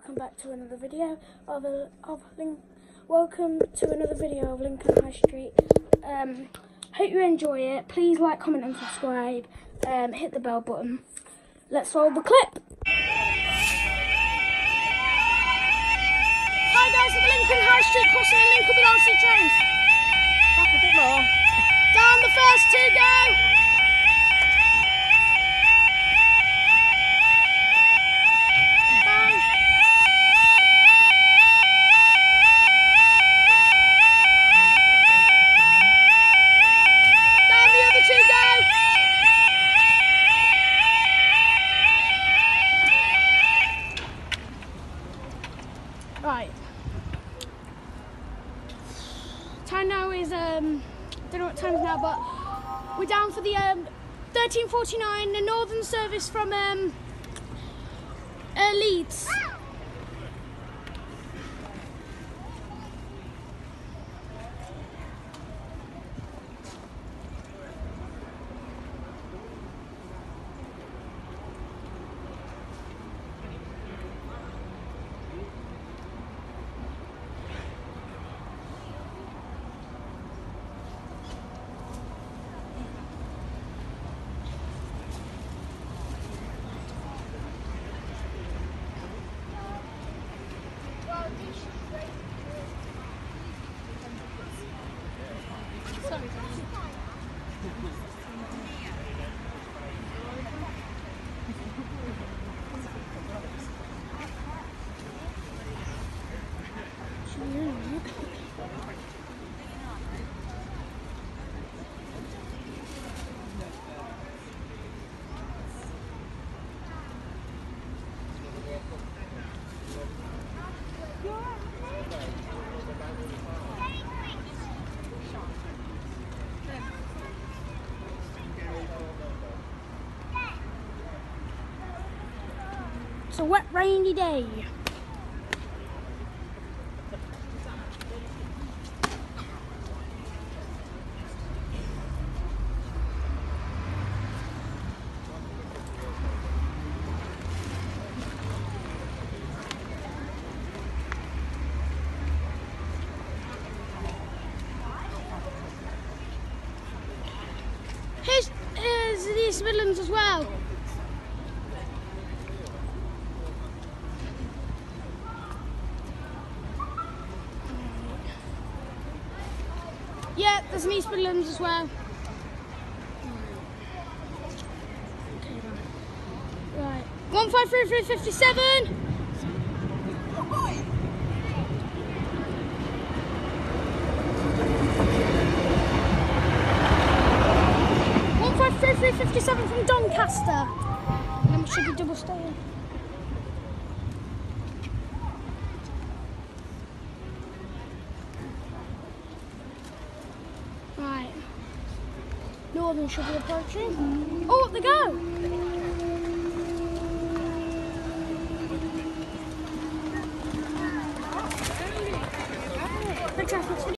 welcome back to another video of Lincoln High Street. Hope you enjoy it. Please like, comment and subscribe. Hit the bell button. Let's roll the clip. Hi guys, at the Lincoln High Street crossing in Lincoln with RC trains. Back a bit more. Down the first two, go. Right. Time now is don't know what time it is now, but we're down for the 13:49, the northern service from Leeds. It's a wet, rainy day. Here's the East Midlands as well. Yeah, there's an East Midlands as well. Right. 153357. 153357 from Doncaster. And we should be double staying. Right. Northern should be approaching. Oh, up they go! Thanks,